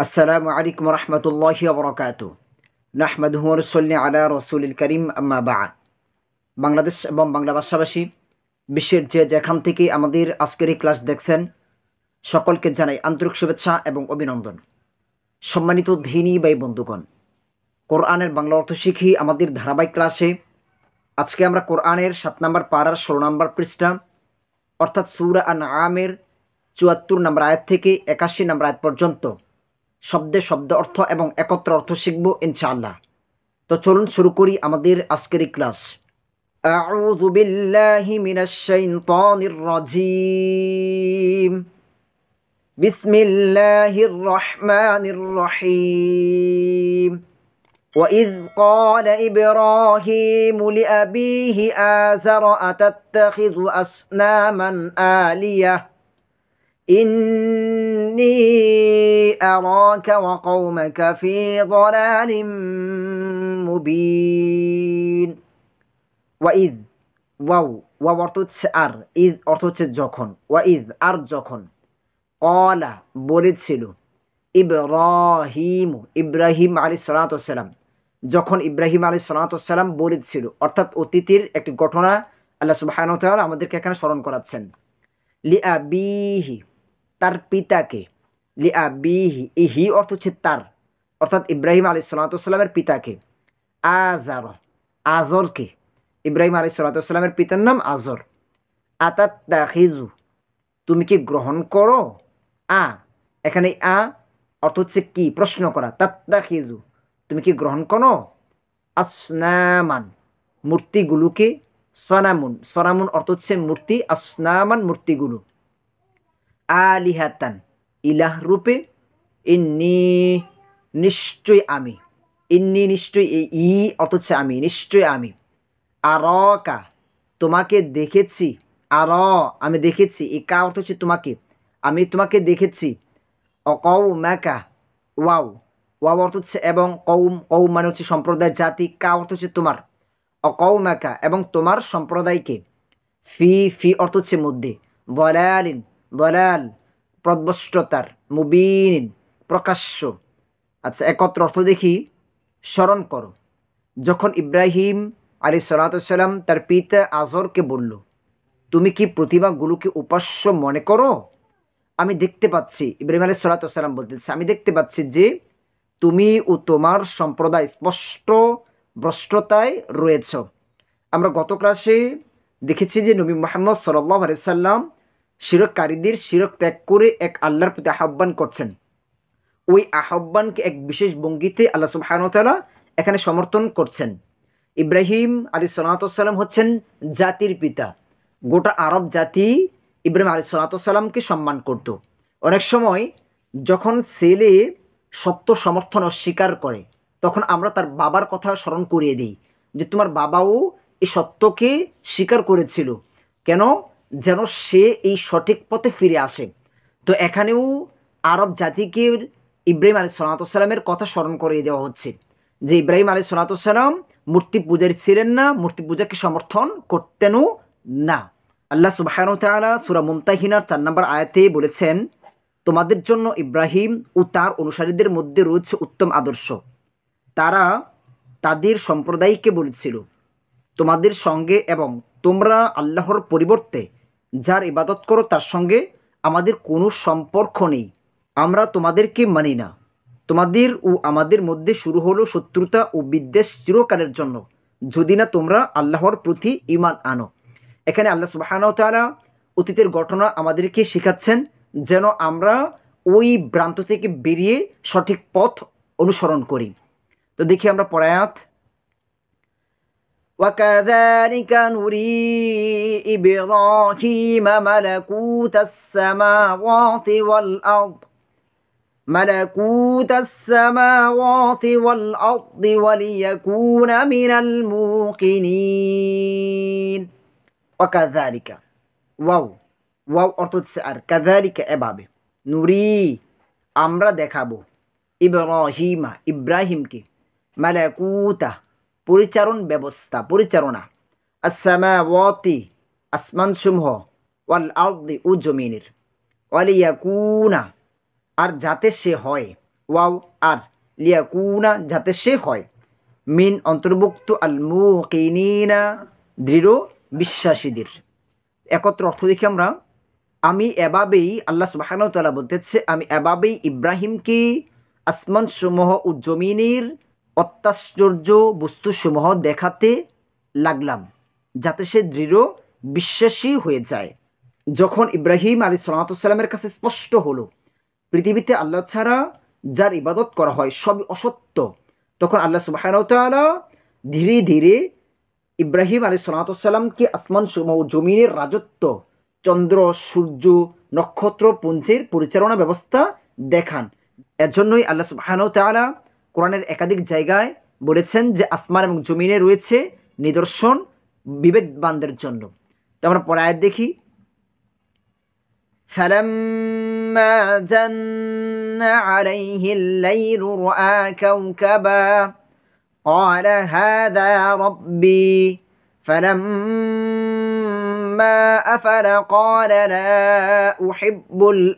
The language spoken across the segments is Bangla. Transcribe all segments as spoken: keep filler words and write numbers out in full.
আসসালামু আলাইকুম রহমতুল্লাহি ওবরাকাতু। নাহমাদুহু ওয়া নুসাল্লি আলা রাসূলিল কারীম, আম্মা বা'দ। বাংলাদেশ এবং বাংলা ভাষাভাষী বিশ্বের যে যেখান থেকে আমাদের আজকের এই ক্লাস দেখছেন, সকলকে জানাই আন্তরিক শুভেচ্ছা এবং অভিনন্দন। সম্মানিত দ্বীনী ভাই বন্ধুগণ, কোরআনের বাংলা অর্থ শিখি আমাদের ধারাবাহিক ক্লাসে আজকে আমরা কোরআনের সাত নম্বর পারার ষোলো নম্বর পৃষ্ঠা অর্থাৎ সূরা আনআমের চুয়াত্তর নম্বর আয়াত থেকে একাশি নম্বর আয়াত পর্যন্ত শব্দে শব্দ অর্থ এবং একত্র অর্থ শিখব ইনশাআল্লাহ। তো চলুন শুরু করি আমাদের আজকের এই ক্লাস। আউযু বিল্লাহি মিনাশ শাইতানির রাজীম। বিসমিল্লাহির রহমানির রহিম। وإذ قال إبراهيم لأبيه آزر أتتخذ أصناما آلهة إني أراك وقومك في ضلال মুবিন। ওয়াইদ, ওয়াও ওয়াও অর্থ হচ্ছে আর, ঈদ অর্থ হচ্ছে যখন। ওয়াইদ আর যখন, কলা বলেছিল, ইব্রাহিম ইব্রাহিম আলাইহিস সালাতু ওয়াস সালাম যখন ইব্রাহিম আলাইহিস সালাতু ওয়াস সালাম বলেছিল, অর্থাৎ অতীতের একটি ঘটনা আল্লাহ সুবহানাহু ওয়া তাআলা আমাদেরকে এখানে স্মরণ করাচ্ছেন। লিআবিহি তার পিতাকে, লিআবিহি ইহি অর্থ হচ্ছে তার, অর্থাৎ ইব্রাহিম আলাইহিস সালাতু ওয়াস সালামের পিতাকে, আজার আজরকে, ইব্রাহিম আলাইহিস সালাতু ওয়াস সালামের পিতার নাম আজর। আতাত্তাখিজু তুমি কি গ্রহণ করো, আ এখানে আ অর্থ হচ্ছে কি, প্রশ্ন করা। তাত্তাখিজু তুমি কি গ্রহণ করো, আসনামান মূর্তিগুলোকে, সনামুন সনামুন অর্থ হচ্ছে মূর্তি, আসনামান মূর্তিগুলো, আলিহাতান ইলাহ রূপে, ইন্নি নিশ্চয় আমি, ইন্নি নিশ্চয়, এই ই অর্থ হচ্ছে আমি, নিশ্চয় আমি, আরকা তোমাকে দেখেছি, আর আমি দেখেছি, এই কা অর্থ হচ্ছে তোমাকে, আমি তোমাকে দেখেছি, অকৌমাকা ওয়াও ওয়াও অর্থ হচ্ছে এবং, কৌম কৌম মানে হচ্ছে সম্প্রদায় জাতি, কা অর্থ হচ্ছে তোমার, অকৌমাকা এবং তোমার সম্প্রদায়কে, ফি ফি অর্থ হচ্ছে মধ্যে, দলালিন দলাল প্রদ্বষ্টতার, মুবিন প্রকাশ্য। আচ্ছা, একত্র অর্থ দেখি, স্মরণ করো। যখন ইব্রাহিম আলাইহিস সালাতু ওয়াস সালাম তার পিতা আজরকে বলল, তুমি কি প্রতিমাগুলোকে উপাস্য মনে করো? আমি দেখতে পাচ্ছি, ইব্রাহিম আলাইহিস সালাতু ওয়াস সালাম বলতেছে, আমি দেখতে পাচ্ছি যে তুমি ও তোমার সম্প্রদায় স্পষ্ট ভ্রষ্টতায় রয়েছ। আমরা গত ক্লাসে দেখেছি যে নবী মুহাম্মদ সাল্লাল্লাহু আলাইহি সাল্লাম শিরককারীদের শিরক ত্যাগ করে এক আল্লাহর প্রতি আহ্বান করছেন। ওই আহ্বানকে এক বিশেষ ভঙ্গিতে আল্লাহ সুবহানাহু ওয়া তাআলা এখানে সমর্থন করছেন। ইব্রাহিম আলাইহিস সালাতু ওয়াস সালাম হচ্ছেন জাতির পিতা। গোটা আরব জাতি ইব্রাহিম আলাইহিস সালাতু ওয়াস সালামকে সম্মান করত। অনেক সময় যখন ছেলে সত্য সমর্থন অস্বীকার করে, তখন আমরা তার বাবার কথা স্মরণ করিয়ে দিই যে তোমার বাবাও এই সত্যকে স্বীকার করেছিল, কেন যেন সে এই সঠিক পথে ফিরে আসে। তো এখানেও আরব জাতিকে ইব্রাহিম আলাইহিস সালাতু ওয়াস সালামের কথা স্মরণ করিয়ে দেওয়া হচ্ছে যে ইব্রাহিম আলাইহিস সালাতু ওয়াস সালাম মূর্তি পূজারী ছিলেন না, মূর্তি পূজাকে সমর্থন করতেনও না। আল্লাহ সুবহানাহু ওয়া তাআলা সূরা মুমতাহিনার চার নম্বর আয়াতে বলেছেন, তোমাদের জন্য ইব্রাহিম ও তার অনুসারীদের মধ্যে রয়েছে উত্তম আদর্শ। তারা তাদের সম্প্রদায়কে বলেছিল, তোমাদের সঙ্গে এবং তোমরা আল্লাহর পরিবর্তে যার ইবাদত করো তার সঙ্গে আমাদের কোনো সম্পর্ক নেই, আমরা তোমাদেরকে মানি না। তোমাদের ও আমাদের মধ্যে শুরু হলো শত্রুতা ও বিদ্বেষ চিরকালের জন্য, যদি না তোমরা আল্লাহর প্রতি ঈমান আনো। এখানে আল্লাহ সুবহানাহু ওয়া তাআলা অতীতের ঘটনা আমাদেরকে শেখাচ্ছেন যেন আমরা ওই ভ্রান্ত থেকে বেরিয়ে সঠিক পথ অনুসরণ করি। তো দেখি আমরা পরায়াত। وكذلك نري إبراهيم ملكوت السماوات والأرض ملكوت السماوات والأرض وليكون من الموقنين। وكذلك ওয়াও ওয়াও অর্থ হচ্ছে আর, কাযালিকা এভাবে, নুরি আমরা দেখাবো, ইব্রাহিমা ইব্রাহিমকে, মালাকুতা পরিচারণ ব্যবস্থা পরিচালনা, আস-সামাওয়াতি আসমানসমূহ, ওয়াল আরদি ও জমিনের, ওয়ালিয়াকুনা আর যাতে সে হয়, ওয়াও আর লিয়াকুনা যাতে সে হয় মিন অন্তর্ভুক্ত আল মুকিনিনা দৃঢ় বিশ্বাসীদের। একত্র অর্থ দেখি আমরা, আমি এভাবেই আল্লাহ সুবহানাহু ওয়া তাআলা বলতেছে, আমি এভাবেই ইব্রাহিমকে আসমানসমূহ ও জমিনের অত্যাশ্চর্য বস্তুসমূহ দেখাতে লাগলাম যাতে সে দৃঢ় বিশ্বাসী হয়ে যায়। যখন ইব্রাহিম আলাইহিস সালামের কাছে স্পষ্ট হলো পৃথিবীতে আল্লাহ ছাড়া যার ইবাদত করা হয় সবই অসত্য, তখন আল্লাহ সুবহানাহু ওয়া তাআলা ধীরে ধীরে ইব্রাহিম আলাইহিস সালামকে আসমান সমূহ ও জমিনের রাজত্ব, চন্দ্র সূর্য নক্ষত্র পুঞ্জের পরিচালনা ব্যবস্থা দেখান। এজন্যই আল্লাহ সুবহানাহু ওয়া তাআলা কোরআনের একাধিক জায়গায় বলেছেন যে আসমান এবং জমিনে রয়েছে নিদর্শন বিবেকবানদের জন্য। তো আমরা পরে আয়াত দেখি, فلما جن عليه الليل رأى كوكبا قال هذا ربي فلما أفل قال لا أحب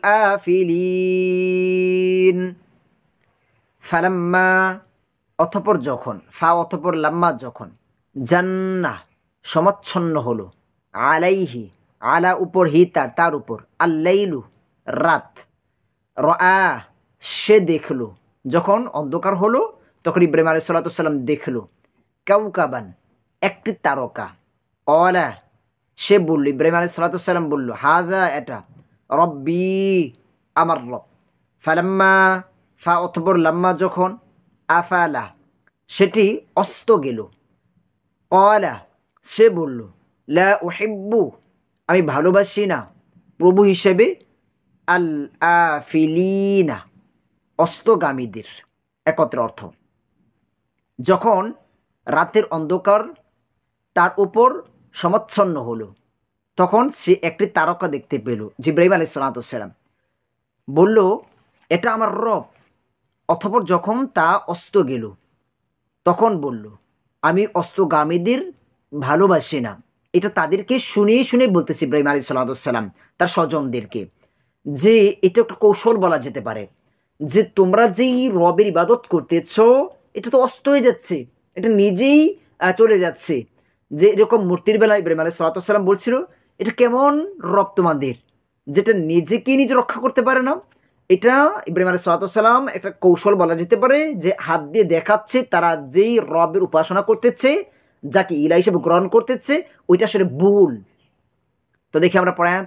الآفلين। ফালাম্মা অতঃপর যখন, ফা অতঃপর লাম্মা যখন, জান্না সমাচ্ছন্ন হলো, আলাইহি আলা উপর হি তার তার উপর, আল্লাইলু রাত, রআ সে দেখলো, যখন অন্ধকার হলো তখন ইব্রাহিম আলাইহিস সালাতু সালাম দেখলো কাউকাবান একটি তারকা, ক্বালা সে বলল, ইব্রাহিম আলাইহিস সালাতু সালাম বলল, হাযা এটা, রব্বি আমার রব। ফালাম্মা ফা অতঃপর লাম্মা যখন, আফালা সেটি অস্ত গেল, ক্বালা সে বলল, লা উহিব্বু আমি ভালোবাসি না প্রভু হিসেবে আল আফিলিনা অস্তগামীদের। একত্র অর্থ, যখন রাতের অন্ধকার তার উপর সমাচ্ছন্ন হলো তখন সে একটি তারকা দেখতে পেল। জিবরাইল আলাইহিস সালাতু সালাম বলল, এটা আমার রব। অতঃপর যখন তা অস্ত গেল তখন বলল, আমি অস্তগামীদের ভালোবাসি না। এটা তাদেরকে শুনিয়ে শুনে বলতেছে ইব্রাহিম আলাইহিস সালাতু সালাম তার স্বজনদেরকে, যে এটা একটা কৌশল বলা যেতে পারে, যে তোমরা যেই রবের ইবাদত করতেছ এটা তো অস্ত হয়ে যাচ্ছে, এটা নিজেই চলে যাচ্ছে। যে এরকম মূর্তির বেলা ইব্রাহিম আলাইহিস সালাতু সালাম বলছিল, এটা কেমন রব তোমাদের যেটা নিজেকে নিজে রক্ষা করতে পারে না। এটা ইব্রাহিম আলাইহিস সালাতু সালাম একটা কৌশল বলা যেতে পারে, যে হাত দিয়ে দেখাচ্ছে তারা যেই রবের উপাসনা করতেছে, যাকে ইলা হিসেবে গ্রহণ করতেছে, ওইটা আসলে ভুল। তো দেখি আমরা পরায়াত,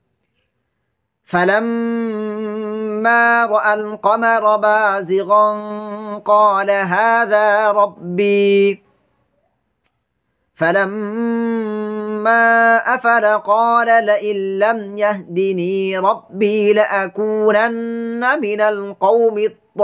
فلما رأى القمر بازغا قال هذا ربي فلما أفل قال لئن لم يهدني ربي لأكونن من القوم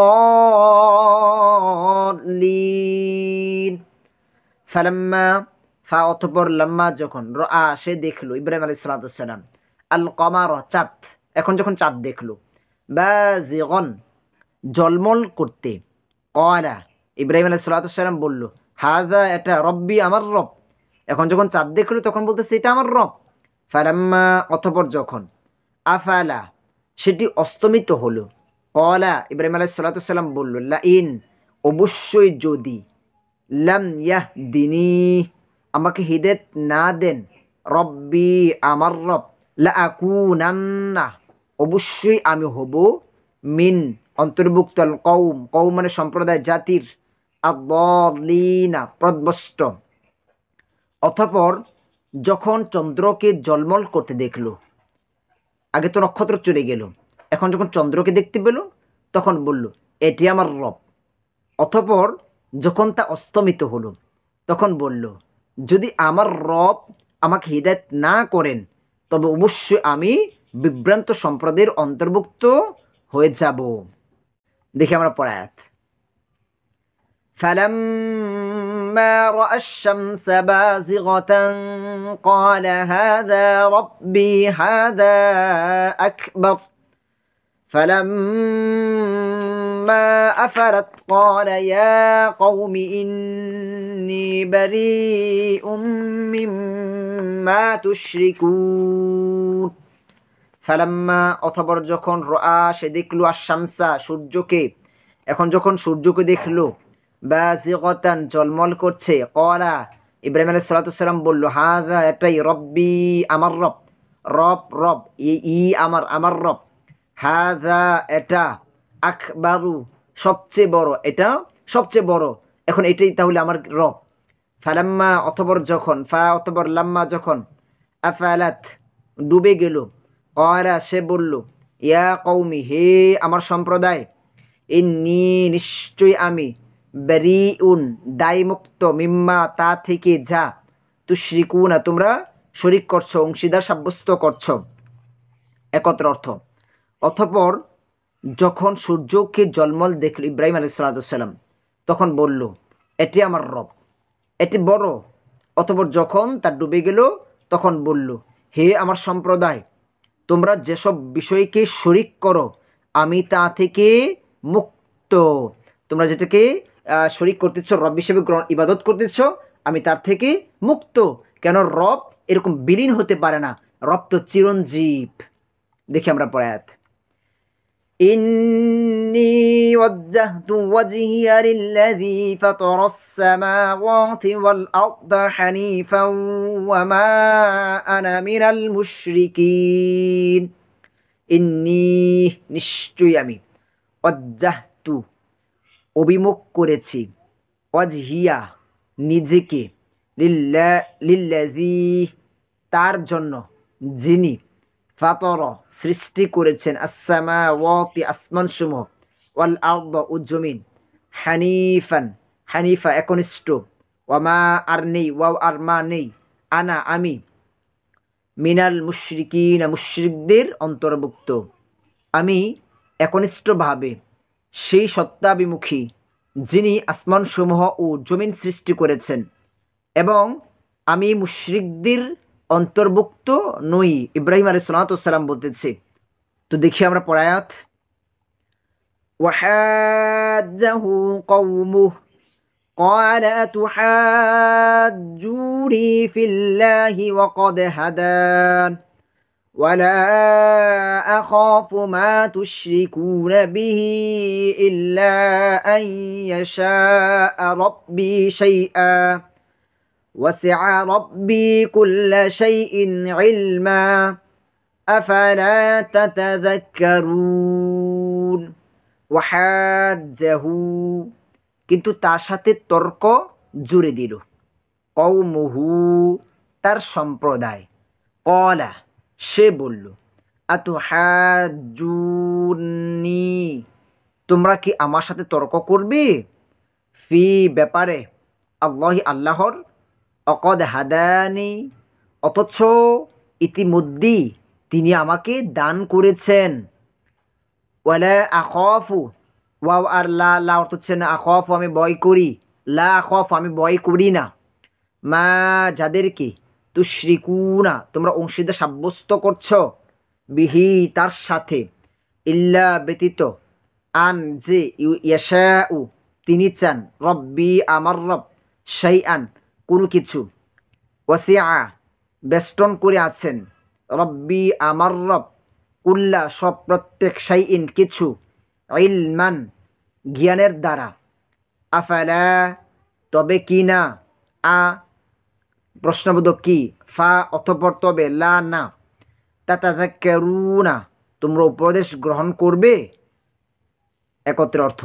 الضالين। ফালাম্মা ফা অতঃপর লাম্মা যখন, রআ সে দেখলো ইব্রাহিম আলাইহিস সালাতু সালাম, আল কমার চাঁদ, এখন যখন চাঁদ দেখলো, বাযিগান জলমল করতে, ক্বালা ইব্রাহিম আলাইহিস সালাতু সালাম বলল, হাযা এটা, রব্বি আমার রব। এখন যখন চাঁদ দেখলো তখন বলতেছে এটা আমার রব। ফালাম্মা অতঃপর যখন, আফালা সেটি অস্তমিত হলো, ক্বালা ইব্রাহিম আলাইহিস সালাতু সালাম বলল, লাইন অবশ্যই যদি, লাম ইয়াহদিনি আমাকে হিদায়াত না দেন, রব্বি আমার রব, লাআকুনান্না অবশ্যই আমি হব, মিন অন্তর্ভুক্ত, আল কওম কওম মানে সম্প্রদায় জাতির, আদ-দাল্লিনা পথভ্রষ্ট। অতঃপর যখন চন্দ্রকে জলমল করতে দেখলো, আগে তো নক্ষত্র চলে গেল, এখন যখন চন্দ্রকে দেখতে পেল তখন বলল, এটি আমার রব। অতঃপর যখন তা অস্তমিত হলো তখন বলল, যদি আমার রব আমাকে হিদায়াত না করেন তবে অবশ্যই আমি বিভ্রান্ত সম্প্রদায়ের অন্তর্ভুক্ত হয়ে যাব। দেখি আমরা পরায়াত, فلما رأى الشمس بازغة قال هذا ربي هذا أكبر فلما أفلت قال يا قوم إني بريء مما تشركون। ফালাম্মা অতঃপর যখন রআ সে দেখলো, আশ-শামসা সূর্যকে, এখন যখন সূর্যকে দেখলো বাযিগাতান ঝলমল করছে, ক্বালা ইব্রাহিম আলাইহিস সালাতু ওয়াস সালাম বলল হাযা এটাই রব্বি আমার রব, রব রব ই ই আমার আমার রব, হাযা এটা, আকবারু সবচেয়ে বড়, এটা সবচেয়ে বড়, এখন এটাই তাহলে আমার রব। ফালাম্মা অতঃপর যখন, ফা অতঃপর লাম্মা যখন, আফালাত ডুবে গেল, ক্বালা সে বলল ইয়া কওমি হে আমার সম্প্রদায়, ইন্নী নিশ্চয় আমি, বারিউন দায়মুক্ত, মিম্মা তা থেকে যা, তুশরিকুনা তোমরা শরীক করছো, অংশীদার সাব্যস্ত করছো। একত্র অর্থ, অতঃপর যখন সূর্যকে জলমল দেখল ইব্রাহিম আলাইহিস সালাতু ওয়াস সালাম, তখন বলল এটি আমার রব, এটি বড়। অতঃপর যখন তা ডুবে গেল তখন বলল হে আমার সম্প্রদায়, তোমরা যেসব বিষয়কে শরিক করো আমি তা থেকে মুক্ত। তোমরা যেটাকে শরিক করতেছ, রব হিসেবে ইবাদত করতেছ, আমি তার থেকে মুক্ত। কেন রব এরকম বিলীন হতে পারে না, রব তো চিরঞ্জীব। দেখি আমরা পরে আয়াত, ইন্নী ওয়াজ্জাহতু ওয়াজহিয়া লিল্লাযী ফাতারাস সামাওয়াতি ওয়াল আরদা হানিফান ওয়া মা আনা মিনাল মুশরিকিন। ইন্নী নিশ্চয়ই আমি, ওয়াজ্জাহতু অভিমুখ করেছি, ওয়াজহিয়া নিজেকে, লিল্লা লিল্লাযী তার জন্য, যিনি, ফাতর সৃষ্টি করেছেন, আসসামাওয়াতি আসমানসমূহ, ওয়াল আরদ ও জমিন, হানিফান হানিফা একনিষ্ঠ, ওয়ামা আর নেই, ওয়াও আর মা নেই, আনা আমি, মিনাল মুশরিকিন মুশরিকদের অন্তর্ভুক্ত। আমি একনিষ্ঠভাবে সেই সত্তাভিমুখী যিনি আসমানসমূহ ও জমিন সৃষ্টি করেছেন, এবং আমি মুশরিকদের অন্তর্ভুক্ত নই। ইব্রাহিম আলাইহিস সালাতু ওয়াস সালাম বলতেছে। তো দেখি আমরা পরের আয়াত, ওয়াহাজ্জাহু কওমুহু قال أتحاجوني في الله وقد هدان ولا أخاف ما تشركون به إلا أن يشاء ربي شيئا وسع ربي كل شيء علما أفلا تتذكرون। وحاجه কিন্তু তার সাথে তর্ক জুড়ে দিল, কওমুহু তার সম্প্রদায়, কলা সে বলল, আতুহাজ্জুনি তোমরা কি আমার সাথে তর্ক করবে, ফি ব্যাপারে, আল্লাহি আল্লাহর, অকদ হাদানি অথচ ইতিমধ্যেই তিনি আমাকে দান করেছেন, ওয়ালা আখাফু ওয়াও আর লা, লা অর্থ হচ্ছে না, আখাফু আমি ভয় করি, লা আখাফু আমি ভয় করি না, মা যাদেরকে, তুশরিকুনা তোমরা অংশীদার সাব্যস্ত করছো, বিহি তার সাথে, ইল্লা ব্যতীত, আন যে, ইয়াশাউ তিনি চান, রব্বি আমার রব, শাইআন কোনো কিছু, ওয়াসিআ বেষ্টন করে আছেন, রব্বি আমার রব, কুল্লা সব প্রত্যেক, শাইইন কিছু, ইলমান জ্ঞানের দ্বারা, আফালা তবে কি না, আ প্রশ্নবোধক কি, ফা অতঃপর তবে, লা না, তাতাযাক্কারুনা তোমরা উপদেশ গ্রহণ করবে। একত্রে অর্থ,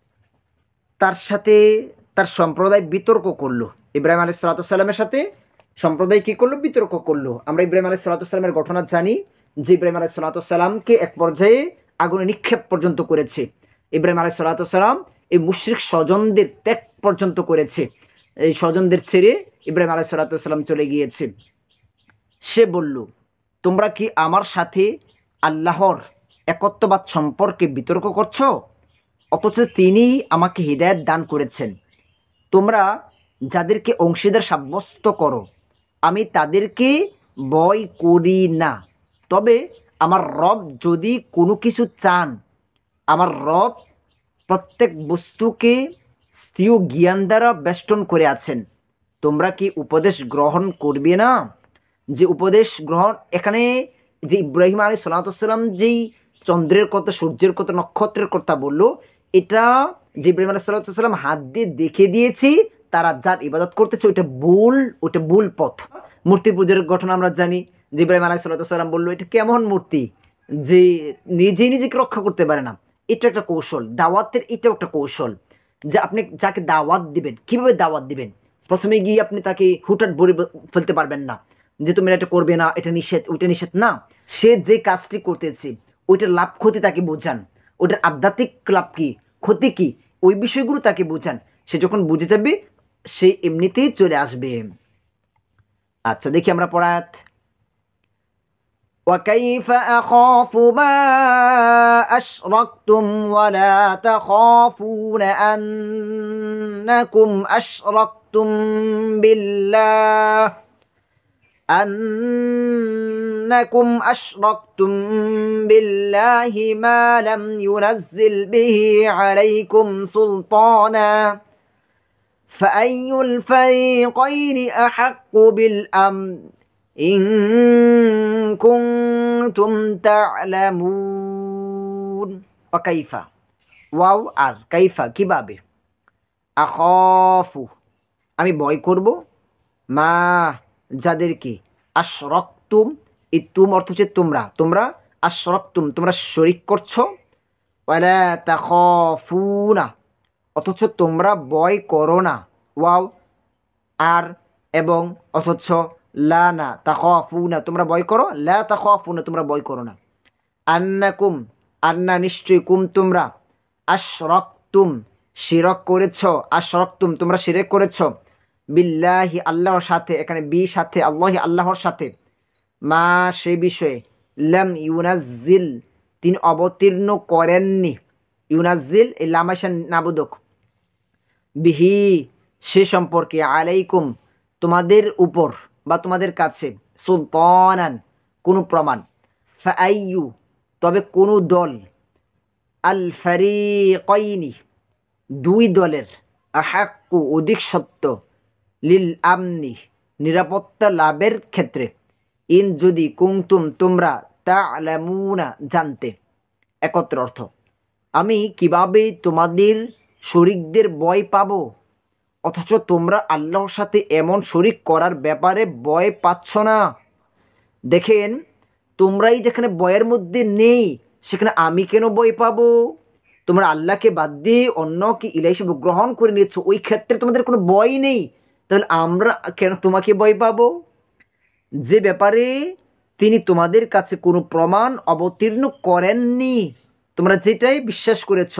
তার সাথে তার সম্প্রদায় বিতর্ক করলো, ইব্রাহিম আলাইহিস সালাতু ওয়াস সালামের সাথে সম্প্রদায় কী করলো, বিতর্ক করলো। আমরা ইব্রাহিম আলাইহিস সালাতু ওয়াস সালামের ঘটনা জানি যে ইব্রাহিম আলাইহিস সালাতু ওয়াস সালামকে এক পর্যায়ে আগুনে নিক্ষেপ পর্যন্ত করেছে। ইব্রাহিম আলাইহিস সালাতু ওয়াস সালাম এই মুশরিক স্বজনদের ত্যাগ পর্যন্ত করেছে, এই স্বজনদের ছেড়ে ইব্রাহিম আলাইহিস সালাতু ওয়াস সালাম চলে গিয়েছে। সে বলল তোমরা কি আমার সাথে আল্লাহর একত্ববাদ সম্পর্কে বিতর্ক করছো, অথচ তিনি আমাকে হিদায়াত দান করেছেন। তোমরা যাদেরকে অংশীদার সাব্যস্ত করো আমি তাদেরকে ভয় করি না, তবে আমার রব যদি কোনো কিছু চান, আমার রব প্রত্যেক বস্তুকে স্থির জ্ঞান দ্বারা বেষ্টন করে আছেন, তোমরা কি উপদেশ গ্রহণ করবে না। যে উপদেশ গ্রহণ, এখানে যে ইব্রাহিম আলাইহিস সালাতু ওয়াস সালাম যেই চন্দ্রের কথা, সূর্যের কথা, নক্ষত্রের কথা বলল, এটা যে ইব্রাহিম আলাইহিস সালাম হাত দিয়ে দেখে দিয়েছি, তারা যার ইবাদত করতেছে ওইটা ভুল, ওইটা ভুল পথ। মূর্তি পূজার ঘটনা আমরা জানি যে ইব্রাহিম আলাইহিস সালাম বললো এটা কেমন মূর্তি যে নিজে নিজেকে রক্ষা করতে পারে না। এটা একটা কৌশল, দাওয়াতের এটাও একটা কৌশল যে আপনি যাকে দাওয়াত দিবেন কিভাবে দাওয়াত দিবেন। প্রথমে গিয়ে আপনি তাকে হুটহাট বলে ফেলতে পারবেন না যে তুমি এটা করবে না, এটা নিষেধ, ওইটা নিষেধ না। সে যে কাজটি করতেছে ওইটার লাভ ক্ষতি তাকে বোঝান, ওইটার আধ্যাত্মিক লাভ কি ক্ষতি কি ওই বিষয়গুলো তাকে বোঝান। সে যখন বুঝে যাবে সে এমনিতেই চলে আসবে। আচ্ছা দেখি আমরা পড়াত। وكيف أخاف ما أشركتم ولا تخافون أنكم أشركتم بالله أنكم أشركتم بالله ما لم ينزل به عليكم سلطانا فأي الفريقين أحق بالأمن إن كنتم تعلمون وكيف ওয়াও আর কাইফা কিভাবে, আখাফু আমি ভয় করব, মা যাদেরকে, আশরাকতুম এই তুম অর্থ হচ্ছে তোমরা, তোমরা আশরাকতুম তোমরা শরীক করছো, ওয়ালা তাখাফুনা অথচ তোমরা ভয় করো না, ওয়াও আর এবং অথচ লা না তাখাফুনা তোমরা ভয় করো, লা তাখাফুনা তোমরা ভয় করো না, আন্নাকুম আন্না নিশ্চয় কুম তোমরা, আশরাকতুম শিরক করেছ, আশরাকতুম তোমরা শিরক করেছ, বিল্লাহি আল্লাহর সাথে, এখানে বি সাথে আল্লাহি আল্লাহর সাথে, মা সেই বিষয়ে, লাম ইউনাজ্জিল তিনি অবতীর্ণ করেননি, ইউনাজ্জিল এই লামাশান নাবুদক, বিহি সে সম্পর্কে, আলাইকুম তোমাদের উপর বা তোমাদের কাছে, সুলতানান কোনো প্রমাণ, ফাআইয়ু তবে কোনো দল, আল ফারিকাইনি দুই দলের, আহাক্কু অধিক সত্য, লিল আমনি নিরাপত্তা লাভের ক্ষেত্রে, ইন যদি কুনতুম তোমরা, তা'লামুনা জানতে। একত্র অর্থ আমি কিভাবে তোমাদের শরীকদের ভয় পাবো অথচ তোমরা আল্লাহর সাথে এমন শরিক করার ব্যাপারে ভয় পাচ্ছ না। দেখেন তোমরাই যেখানে ভয়ের মধ্যে নেই সেখানে আমি কেন ভয় পাবো? তোমরা আল্লাহকে বাদ দিয়ে অন্যকে ইলাহ হিসেবে গ্রহণ করে নিয়েছো, ওই ক্ষেত্রে তোমাদের কোনো ভয় নেই, তাহলে আমরা কেন তোমাকে ভয় পাবো? যে ব্যাপারে তিনি তোমাদের কাছে কোনো প্রমাণ অবতীর্ণ করেননি তোমরা যেটাই বিশ্বাস করেছ।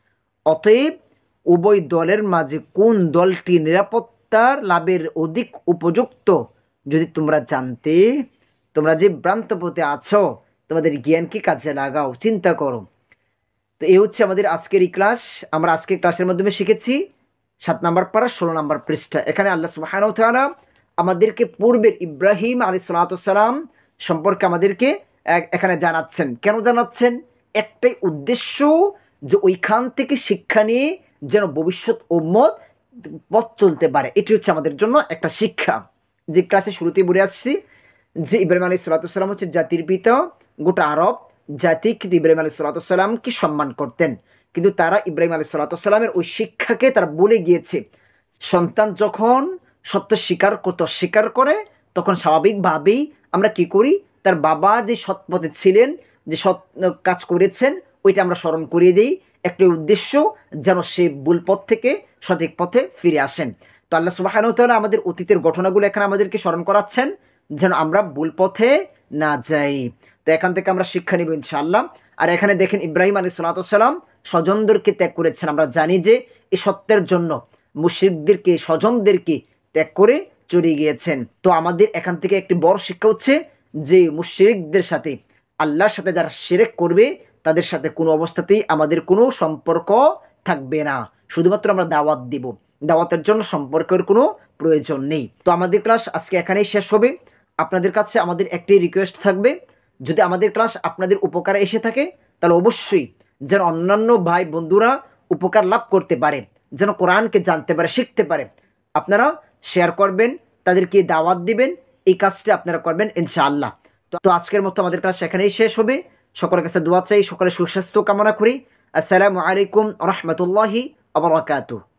অতএব উভয় দলের মাঝে কোন দলটি নিরাপত্তার লাভের অধিক উপযুক্ত যদি তোমরা জানতে, তোমরা যে ভ্রান্ত পথে আছো তোমাদের জ্ঞানকে কাজে লাগাও, চিন্তা করো। তো এই হচ্ছে আমাদের আজকের এই ক্লাস। আমরা আজকের ক্লাসের মাধ্যমে শিখেছি সাত নম্বর পারা ষোলো নম্বর পৃষ্ঠা। এখানে আল্লাহ সুবহানাহু ওয়া তাআলা আমাদেরকে পূর্বের ইব্রাহিম আলাইহিস সালাম সম্পর্কে আমাদেরকে এখানে জানাচ্ছেন। কেন জানাচ্ছেন? একটাই উদ্দেশ্য, যে ওইখান থেকে শিক্ষা নিয়ে যেন ভবিষ্যৎ উম্মত পথ চলতে পারে। এটি হচ্ছে আমাদের জন্য একটা শিক্ষা। যে ক্লাসে শুরুতেই বলে আসছি যে ইব্রাহিম আলাইহিস সালাম হচ্ছে জাতির পিতা, গোটা আরব জাতি কিন্তু ইব্রাহিম আলাইহিস সালামকে সম্মান করতেন, কিন্তু তারা ইব্রাহিম আলাইহিস সালামের ওই শিক্ষাকে তারা বলে গিয়েছে। সন্তান যখন সত্য স্বীকার করতে অস্বীকার করে তখন স্বাভাবিকভাবেই আমরা কি করি, তার বাবা যে সৎ পথে ছিলেন, যে সৎ কাজ করেছেন ওইটা আমরা স্মরণ করিয়ে দিই, একটা উদ্দেশ্য যেন সে ভুল পথ থেকে সঠিক পথে ফিরে আসেন। তো আল্লাহ সুবহানাহু ওয়া তাআলা আমাদের অতীতের ঘটনাগুলো এখানে আমাদেরকে স্মরণ করাচ্ছেন যেন আমরা ভুল পথে না যাই। তো এখান থেকে আমরা শিক্ষা নিব ইনশাআল্লাহ। আর এখানে দেখেন ইব্রাহিম আলাইহিস সালাম স্বজনদেরকে ত্যাগ করেছেন। আমরা জানি যে এই সত্যের জন্য মুশরিকদেরকে, স্বজনদেরকে ত্যাগ করে চলে গিয়েছেন। তো আমাদের এখান থেকে একটি বড় শিক্ষা হচ্ছে যে মুশরিকদের সাথে, আল্লাহর সাথে যারা শিরক করবে তাদের সাথে কোনো অবস্থাতেই আমাদের কোনো সম্পর্ক থাকবে না। শুধুমাত্র আমরা দাওয়াত দিব, দাওয়াতের জন্য সম্পর্কের কোনো প্রয়োজন নেই। তো আমাদের ক্লাস আজকে এখানেই শেষ হবে। আপনাদের কাছে আমাদের একটাই রিকোয়েস্ট থাকবে, যদি আমাদের ক্লাস আপনাদের উপকারে এসে থাকে তাহলে অবশ্যই যেন অন্যান্য ভাই বন্ধুরা উপকার লাভ করতে পারে, যেন কোরআনকে জানতে পারে, শিখতে পারে, আপনারা শেয়ার করবেন, তাদেরকে দাওয়াত দিবেন, এই কাজটা আপনারা করবেন ইনশাআল্লাহ। তো আজকের মতো আমাদের ক্লাস এখানেই শেষ হবে। সকলের কাছে দোয়া চাই, সকলের সুস্বাস্থ্য কামনা করি। আসসালামু আলাইকুম রহমতুল্লাহি আবরাকাতুহ।